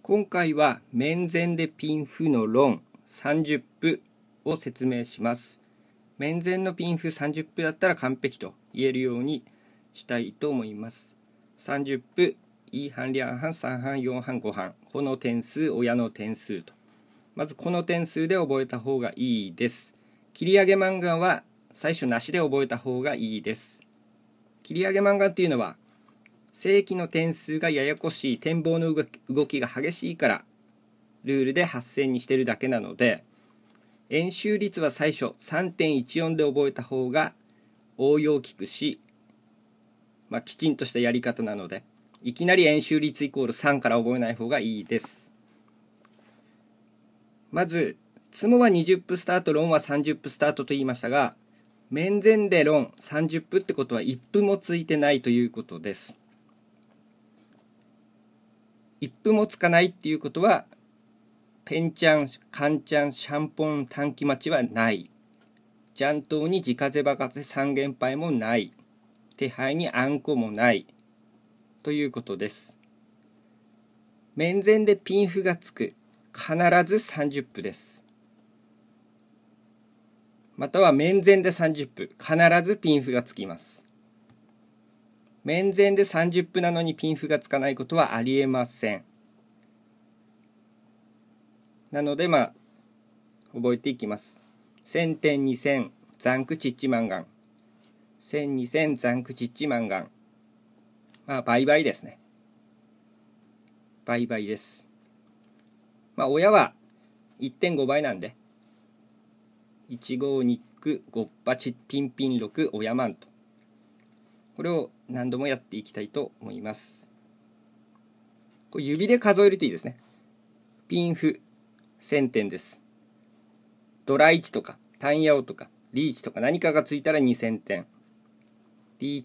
今回は面前でピンフの論30分を説明します。面前のピンフ30分だったら完璧と言えるようにしたいと思います。30分、1半、2半、3半、4半、5半。この点数、親の点数と。まずこの点数で覚えた方がいいです。切り上げ漫画は最初なしで覚えた方がいいです。切り上げ漫画っていうのは正規の点数がややこしい、展望の動きが激しいからルールで8000にしてるだけなので、円周率は最初 3.14 で覚えた方が応用効くし、きちんとしたやり方なので、いきなり円周率イコール3から覚えない方がいいです。まずツモは20分スタート、論は30分スタートと言いましたが、面前で論30分ってことは1分もついてないということです。1分もつかないっていうことは、ペンチャン、カンチャン、シャンポン、短期待ちはない。ジャントウに自風バカセ三元杯もない。手配にあんこもない。ということです。面前でピンフがつく。必ず30分です。または面前で30分。必ずピンフがつきます。面前で30分なのにピンフがつかないことはありえません。なので覚えていきます。1000点2000ザンクチッチマンガン。1000、2000ザンクチッチマンガン。倍々ですね。倍々です。親は 1.5 倍なんで、15ニック5八ピンピン6親マンと。これを何度もやっていきたいと思います。これ指で数えるといいですね。ピンフ1000点です。ドラ1とかタンヤオとかリーチとか何かがついたら2000点。リー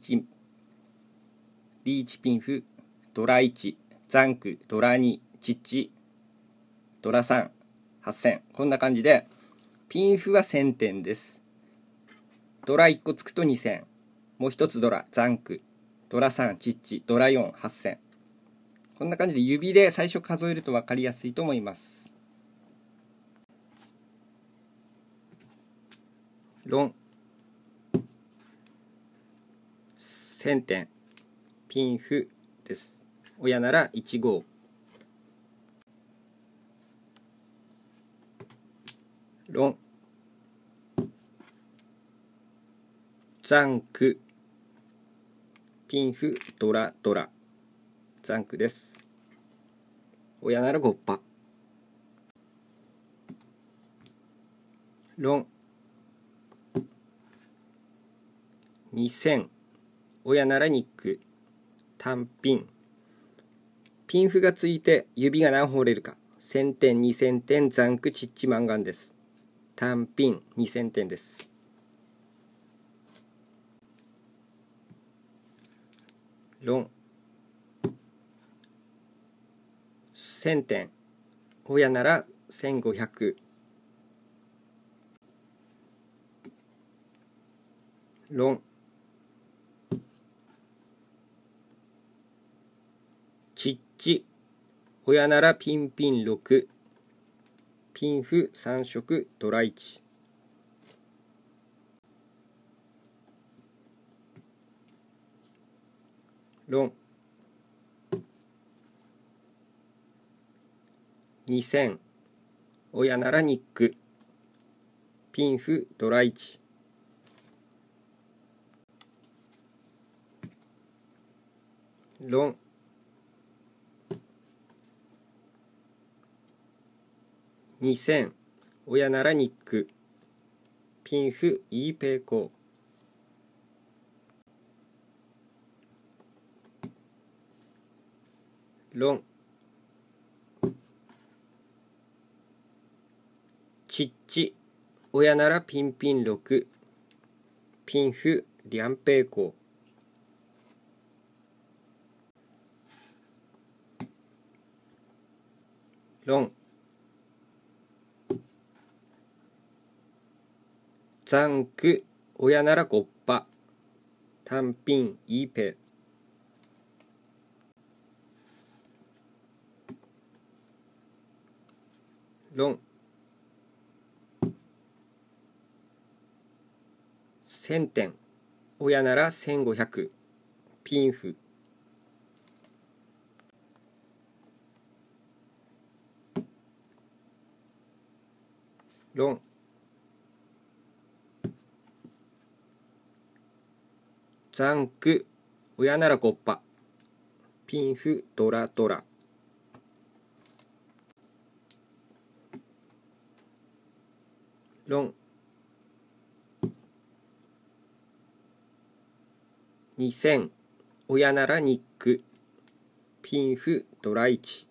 チピンフ、ドラ1、ザンク、ドラ2、チッチ、ドラ3、8000。こんな感じで、ピンフは1000点です。ドラ1個つくと2000。もう一つドラ、ザンク、ドラ3、チッチ、ドラ4、8000。こんな感じで指で最初数えると分かりやすいと思います。論1000点ピンフです。親なら15。論ザンクピンフドラザンクです。親なら5パ。論2000親ならニック単品。ピンフがついて指が何本折れるか。1000点2000点ザンクチッチマンガンです。単品2000点です。論1000点親なら1500。論チッチ親ならピンピン6。ピンフ3色ドラ1。論2000親ならニック。ピンフドラ1。論2000親ならニック。ピンフイーペイコー。論チッチ親ならピンピン6。ピンフリャンペイコー。論ザンク親なら5パ。単品イーペイ。 ロン、1000点、親なら1500、ピンフ、ロン、ザンク、親ならコッパ、ピンフ、ドラドラ、ロン、2000、親ならニック、ピンフ、ドラ1、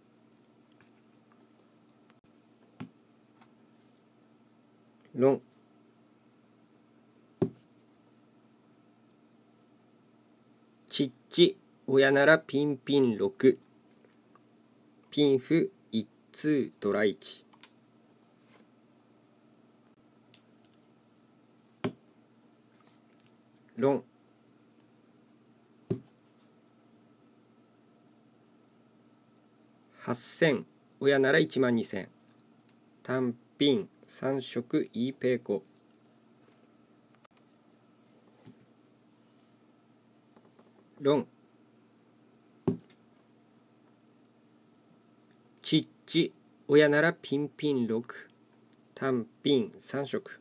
ロン、チッチ、親ならピンピン6、ピンフ、1通、ドラ1、ロン、8000、親なら12000、単品3色イーペイコ、ロン、チッチ、親ならピンピン6、単品3色、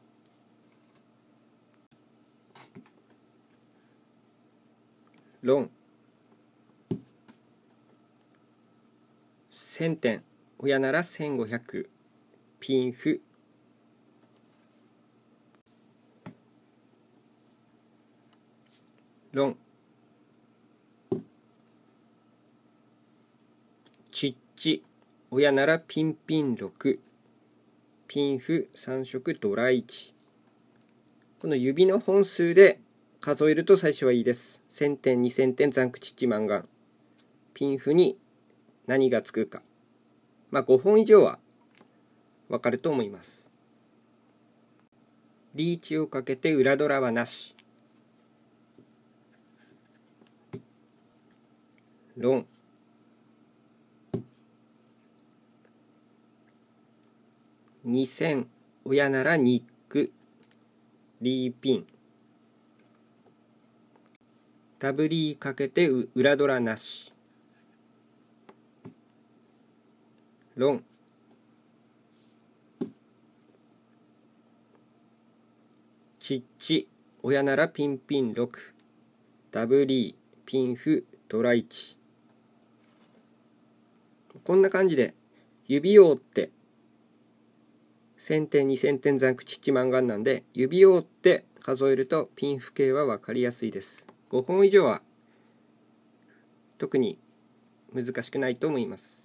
ロン、1000点、親なら1500、ピンフ、ロン、チッチ、親ならピンピン6、ピンフ3色ドラ1。この指の本数で数えると最初はいいです。1000点、2000点、ザンクチッチマンガン。ピンフに何がつくか。5本以上はわかると思います。リーチをかけて裏ドラはなし。ロン、2000、親ならニック、リーピン、ダブリーかけて裏ドラなし。ロン、チッチ、親ならピンピン6、ダブリー、ピンフ、ドラ1。こんな感じで指を折って1000点、2000点、ザンクチッチマンガンなんで、指を折って数えるとピンフ系は分かりやすいです。5本以上は特に難しくないと思います。